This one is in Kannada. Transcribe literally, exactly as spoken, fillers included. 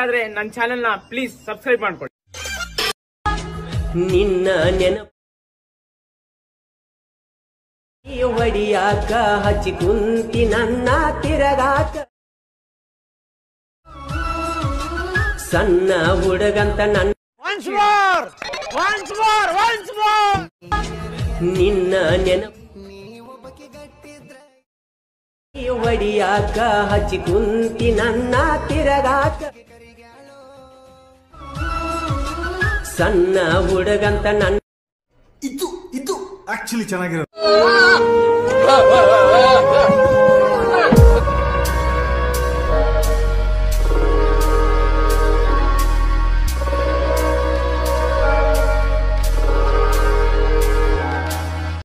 ಆದ್ರೆ ನನ್ನ ಚಾನೆಲ್ ನ ಪ್ಲೀಸ್ ಸಬ್ಸ್ಕ್ರೈಬ್ ಮಾಡ್ಕೊಳ್ಳಿ. ನಿನ್ನ ನೆನಪು ಹೊಡಿಯಾಕ ಹಚ್ಚಿ ಕುಂತಿ ನನ್ನ ತಿರಗಾಕ ಸಣ್ಣ ಹುಡುಗಂತ ನನ್ನ ನಿನ್ನ ನೆನಪು ಹೊಡಿಯಾಕ ಹಚ್ಚಿ ಕುಂತಿ ನನ್ನ ತಿರಗಾಕ ಸಣ್ಣ ಹುಡುಗಂತ ನನ್ನ ಇದು ಇದು ಆಕ್ಚುಲಿ ಚೆನ್ನಾಗಿರೋದು.